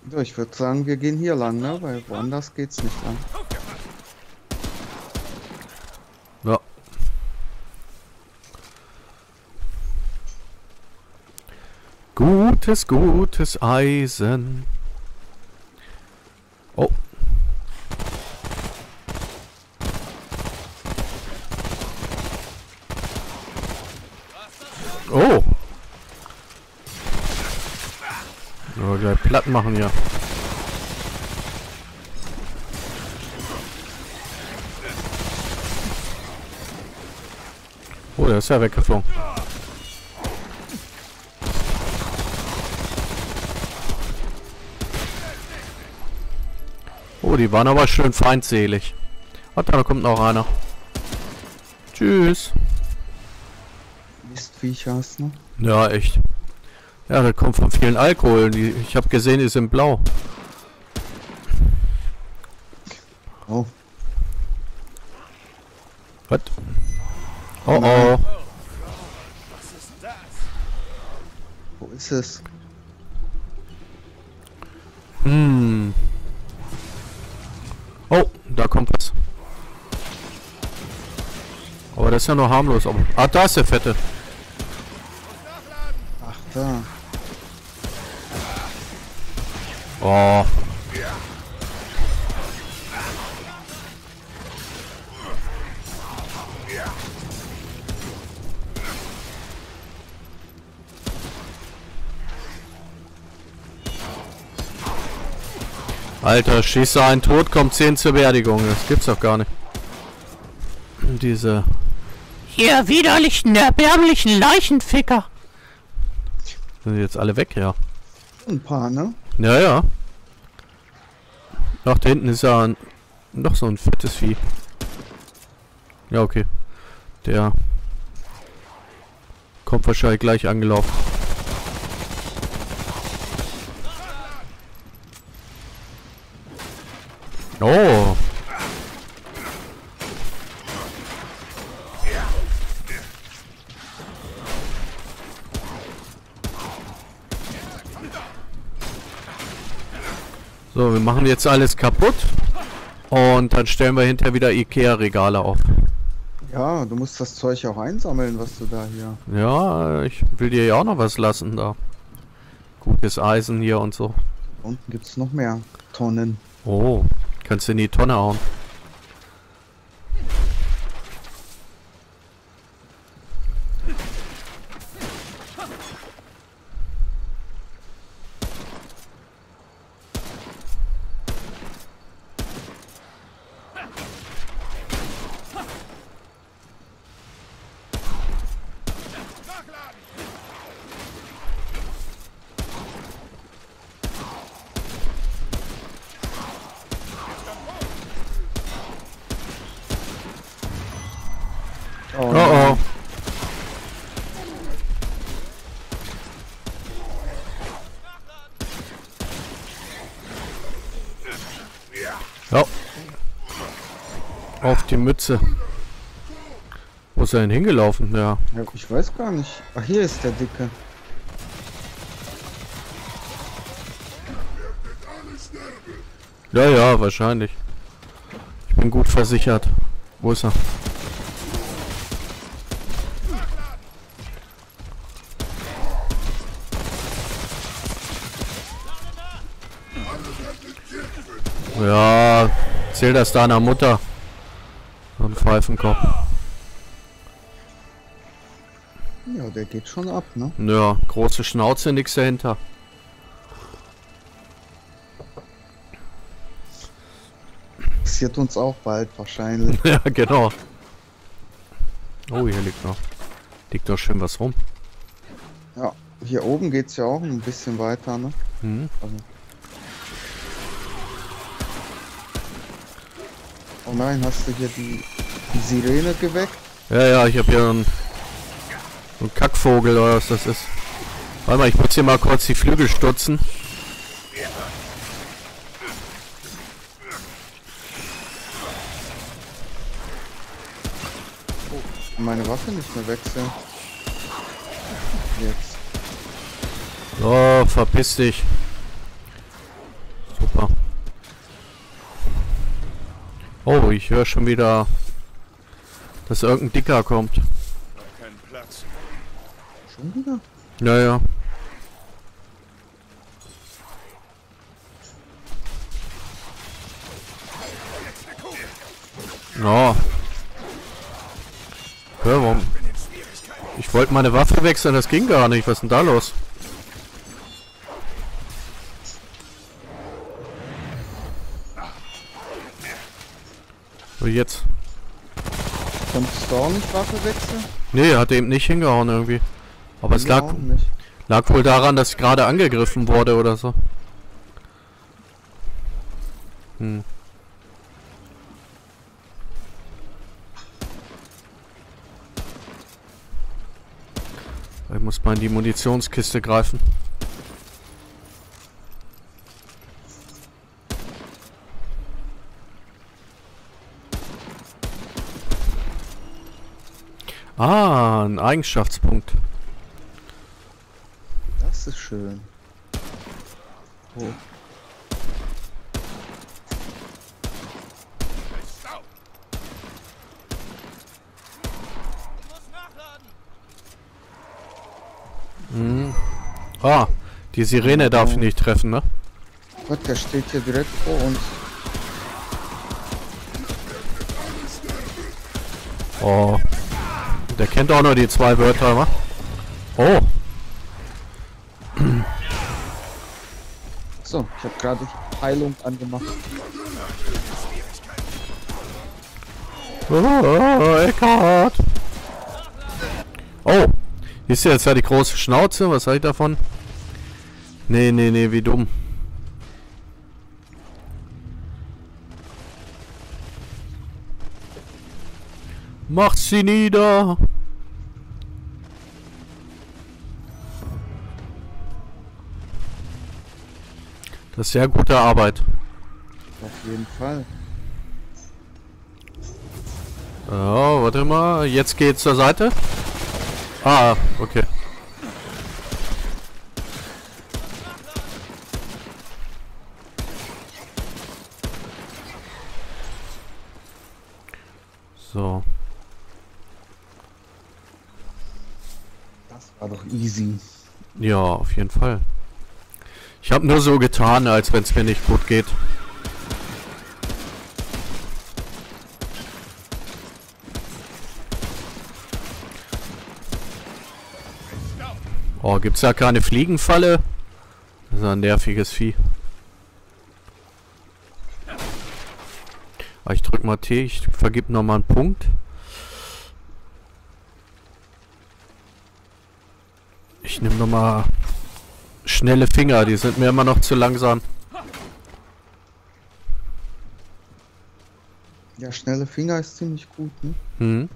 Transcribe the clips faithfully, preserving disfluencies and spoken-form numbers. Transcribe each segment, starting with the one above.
So, ich würde sagen, wir gehen hier lang, ne? Weil woanders geht's nicht lang. Ja. Gutes, gutes Eisen. Oh. Oh. Oh, gleich platt machen hier. Oh, der ist ja weggeflogen. Oh, die waren aber schön feindselig. Warte, da kommt noch einer. Tschüss. Mistviecher hast du? Ja, echt. Ja, das kommt von vielen Alkohol. Die, ich habe gesehen, die sind blau. Oh. Was? Oh oh. Wo ist es? Hm. Oh, da kommt was. Aber das ist ja nur harmlos. Aber ah, da ist der Fette. Ach, da. Oh. Alter, schießt einen tot, kommt zehn zur Beerdigung. Das gibt's doch gar nicht. Diese... Ihr widerlichen, erbärmlichen Leichenficker. Sind die jetzt alle weg, ja. Ein paar, ne? Ja, ja. Ach, da hinten ist ja ein, noch so ein fettes Vieh. Ja, okay. Der kommt wahrscheinlich gleich angelaufen. Oh. So, wir machen jetzt alles kaputt. Und dann stellen wir hinterher wieder Ikea-Regale auf. Ja, du musst das Zeug auch einsammeln, was du da hier... Ja, ich will dir ja auch noch was lassen da. Gutes Eisen hier und so. Unten gibt's noch mehr Tonnen. Oh, kannst du in die Tonne hauen. Oh, Oh oh. Ja. Auf die Mütze. Wo ist er denn hingelaufen? Ja. ja, ich weiß gar nicht. Ach, hier ist der Dicke. Ja, ja, wahrscheinlich. Ich bin gut versichert. Wo ist er? Ja, zähl das deiner Mutter. So ein Pfeifenkopf. Ja, der geht schon ab, ne? Ja, große Schnauze, nix dahinter. Passiert uns auch bald wahrscheinlich. Ja, genau. Oh, hier liegt noch. Liegt noch schön was rum. Ja, hier oben geht's ja auch ein bisschen weiter, ne? Hm. Also. Oh nein, hast du hier die, die Sirene geweckt? Ja, ja, ich habe hier einen, einen Kackvogel oder was das ist. Warte mal, ich muss hier mal kurz die Flügel stutzen. Meine Waffe nicht mehr wechseln. Jetzt. So, verpiss dich. Oh, ich höre schon wieder, dass irgendein Dicker kommt. Kein Platz. Schon wieder? Ja, ja. Oh. Hör, warum? Ich wollte meine Waffe wechseln, das ging gar nicht. Was ist denn da los? So, jetzt. Konntest du auch nicht Waffe wechseln? Nee, hat eben nicht hingehauen irgendwie. Aber es Ja, lag, auch nicht. lag wohl daran, dass ich gerade angegriffen wurde oder so. Hm. Ich muss mal in die Munitionskiste greifen. Ah, ein Eigenschaftspunkt. Das ist schön. Oh. Mhm. Ah, die Sirene darf ich nicht treffen, ne? Gott, der steht hier direkt vor uns. Oh. Der kennt auch nur die zwei Wörter, wa? Oh. So, ich habe gerade Heilung angemacht. Oh, Eckhart. Oh. Ist ja jetzt ja die große Schnauze, was soll ich davon? Nee, nee, nee, wie dumm. Mach sie nieder! Das ist sehr gute Arbeit. Auf jeden Fall. Oh, warte mal. Jetzt geht's zur Seite. Ah, okay. So. Das war doch easy. Ja, auf jeden Fall. Ich habe nur so getan, als wenn es mir nicht gut geht. Oh, gibt's da keine Fliegenfalle? Das ist ein nerviges Vieh. Ah, ich drück mal T, ich vergib noch mal einen Punkt. Ich nehme noch mal schnelle Finger, die sind mir immer noch zu langsam. Ja, schnelle Finger ist ziemlich gut, ne? Hm.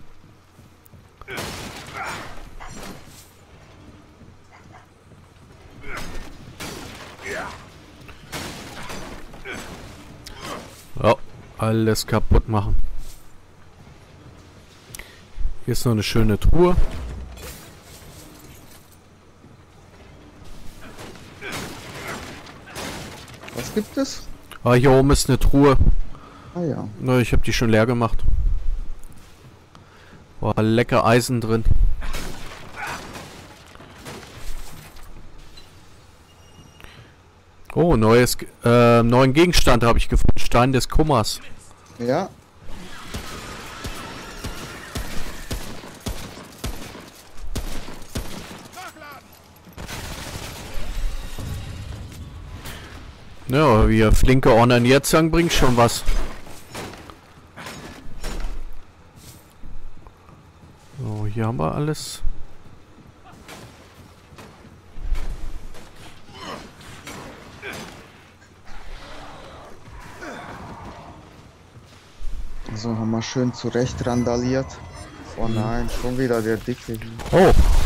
Ja, alles kaputt machen. Hier ist noch eine schöne Truhe. Was gibt es? Ah, hier oben ist eine Truhe. Ah ja. Na, ich habe die schon leer gemacht. Boah, lecker Eisen drin. Oh, neues, äh, neuen Gegenstand habe ich gefunden. Stein des Kummers. Ja. Ja, wir flinke Ornen jetzt sagen, bringt schon was. So, hier haben wir alles. So, haben wir schön zurecht randaliert. Oh nein, schon wieder der Dicke hier. Oh,